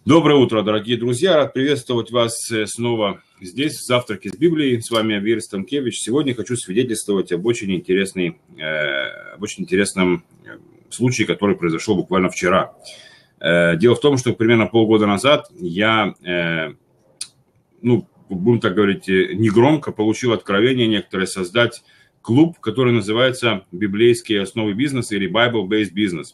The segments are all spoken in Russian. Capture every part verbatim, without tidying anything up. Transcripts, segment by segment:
Доброе утро, дорогие друзья! Рад приветствовать вас снова здесь, в «Завтраке с Библией». С вами Авир Станкевич. Сегодня хочу свидетельствовать об очень, интересной, э, об очень интересном случае, который произошел буквально вчера. Э, дело в том, что примерно полгода назад я, э, ну, будем так говорить, негромко получил откровение некоторое создать клуб, который называется «Библейские основы бизнеса» или «Bible-based Business».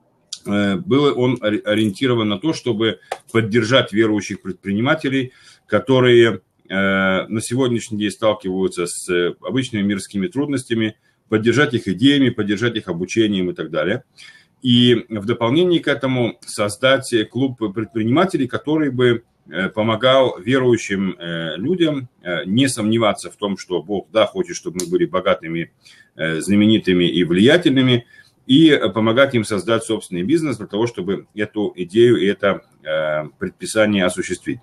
Был он ориентирован на то, чтобы поддержать верующих предпринимателей, которые на сегодняшний день сталкиваются с обычными мирскими трудностями, поддержать их идеями, поддержать их обучением и так далее. И в дополнение к этому создать клуб предпринимателей, который бы помогал верующим людям не сомневаться в том, что Бог, да, хочет, чтобы мы были богатыми, знаменитыми и влиятельными, и помогать им создать собственный бизнес для того, чтобы эту идею и это э, предписание осуществить.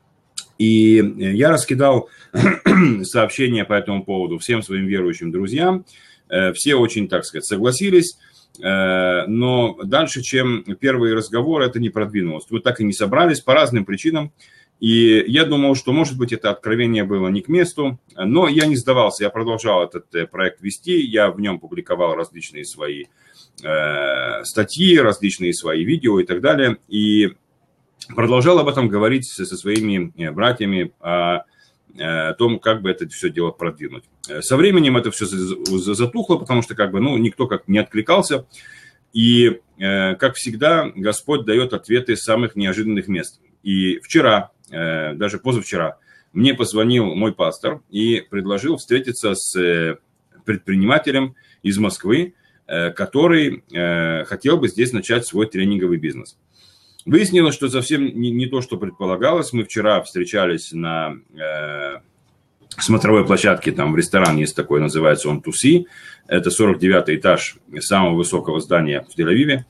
И я раскидал сообщения по этому поводу всем своим верующим друзьям. Э, все очень, так сказать, согласились, э, но дальше, чем первый разговор, это не продвинулось. Мы так и не собрались по разным причинам. И я думал, что, может быть, это откровение было не к месту, но я не сдавался, я продолжал этот проект вести, я в нем публиковал различные свои э, статьи, различные свои видео и так далее, и продолжал об этом говорить со, со своими братьями о, о том, как бы это все дело продвинуть. Со временем это все затухло, потому что как бы, ну, никто как не откликался, и, э, как всегда, Господь дает ответы с самых неожиданных мест. И вчера, даже позавчера, мне позвонил мой пастор и предложил встретиться с предпринимателем из Москвы, который хотел бы здесь начать свой тренинговый бизнес. Выяснилось, что совсем не, не то, что предполагалось. Мы вчера встречались на э, смотровой площадке, там в ресторане есть такой, называется он Туси. Это сорок девятый этаж самого высокого здания в Тель-Авиве.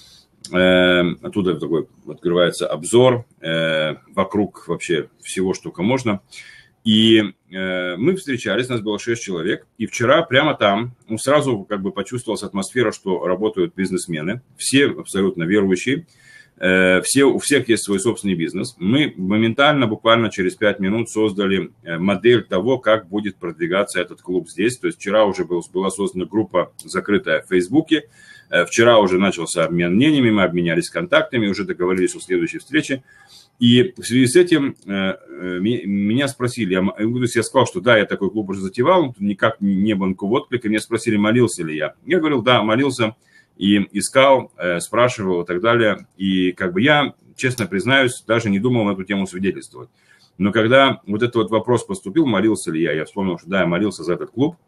Оттуда такой открывается обзор э, вокруг вообще всего, что только можно. И э, мы встречались, нас было шесть человек. И вчера прямо там, ну, сразу как бы почувствовалась атмосфера, что работают бизнесмены. Все абсолютно верующие. Э, все, у всех есть свой собственный бизнес. Мы моментально, буквально через пять минут создали модель того, как будет продвигаться этот клуб здесь. То есть вчера уже был, была создана группа закрытая в Фейсбуке. Вчера уже начался обмен мнениями, мы обменялись контактами, уже договорились о следующей встрече. И в связи с этим э, меня спросили, я, я сказал, что да, я такой клуб уже затевал, никак не было никакого отклика. Меня спросили, молился ли я. Я говорил, да, молился и искал, э, спрашивал и так далее. И как бы я, честно признаюсь, даже не думал на эту тему свидетельствовать. Но когда вот этот вот вопрос поступил, молился ли я, я вспомнил, что да, я молился за этот клуб,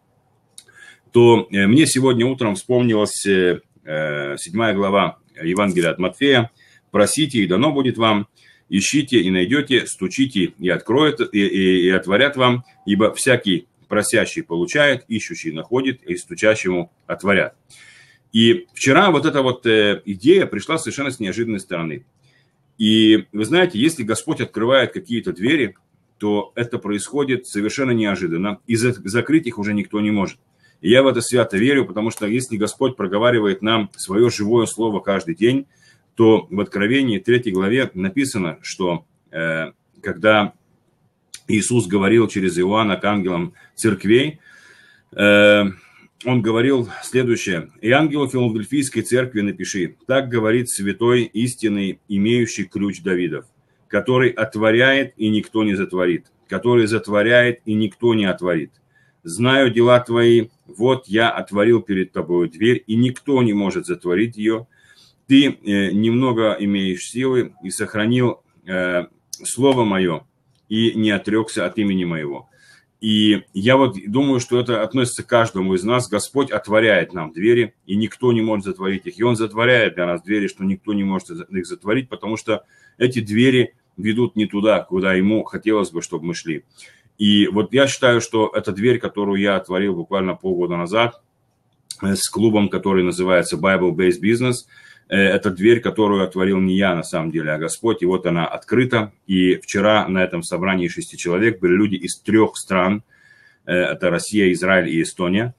то э, мне сегодня утром вспомнилась э, седьмая глава Евангелия от Матфея. «Просите, и дано будет вам, ищите, и найдете, стучите, и откроют, и, и, и отворят вам, ибо всякий просящий получает, ищущий находит, и стучащему отворят». И вчера вот эта вот э, идея пришла совершенно с неожиданной стороны. И вы знаете, если Господь открывает какие-то двери, то это происходит совершенно неожиданно, и закрыть их уже никто не может. И я в это свято верю, потому что если Господь проговаривает нам свое живое слово каждый день, то в Откровении третьей главе написано, что э, когда Иисус говорил через Иоанна к ангелам церквей, э, он говорил следующее: «И ангелу Филадельфийской церкви напиши, так говорит святой, истинный, имеющий ключ Давидов, который отворяет, и никто не затворит, который затворяет, и никто не отворит. Знаю дела твои, вот я отворил перед тобой дверь, и никто не может затворить ее. Ты э, немного имеешь силы и сохранил э, слово мое, и не отрекся от имени моего». И я вот думаю, что это относится к каждому из нас. Господь отворяет нам двери, и никто не может затворить их. И Он затворяет для нас двери, что никто не может их затворить, потому что эти двери ведут не туда, куда Ему хотелось бы, чтобы мы шли. И вот я считаю, что эта дверь, которую я отворил буквально полгода назад с клубом, который называется Bible-based Business, это дверь, которую отворил не я на самом деле, а Господь. И вот она открыта. И вчера на этом собрании шести человек были люди из трех стран. Это Россия, Израиль и Эстония.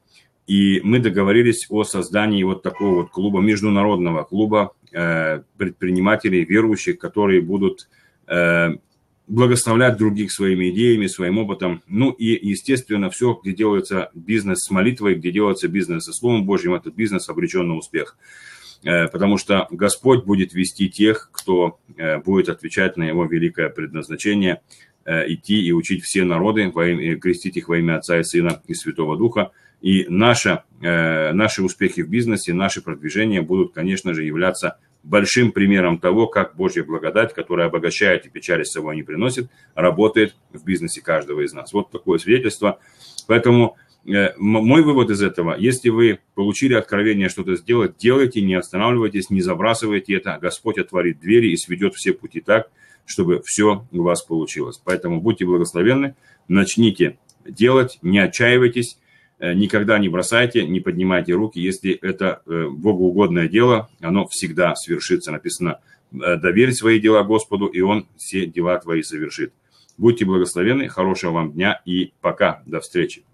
И мы договорились о создании вот такого вот клуба, международного клуба э, предпринимателей, верующих, которые будут э, благословлять других своими идеями, своим опытом. Ну и, естественно, все, где делается бизнес с молитвой, где делается бизнес со Словом Божьим, этот бизнес обречен на успех. Э, потому что Господь будет вести тех, кто э, будет отвечать на Его великое предназначение, э, идти и учить все народы, во имя, крестить их во имя Отца и Сына и Святого Духа. И наши, э, наши успехи в бизнесе, наши продвижения будут, конечно же, являться большим примером того, как Божья благодать, которая обогащает и печали с собой не приносит, работает в бизнесе каждого из нас. Вот такое свидетельство. Поэтому э, мой вывод из этого: если вы получили откровение что-то сделать, делайте, не останавливайтесь, не забрасывайте это. Господь отворит двери и сведет все пути так, чтобы все у вас получилось. Поэтому будьте благословенны, начните делать, не отчаивайтесь. Никогда не бросайте, не поднимайте руки. Если это богоугодное дело, оно всегда свершится. Написано: доверь свои дела Господу, и Он все дела твои совершит. Будьте благословенны, хорошего вам дня и пока. До встречи.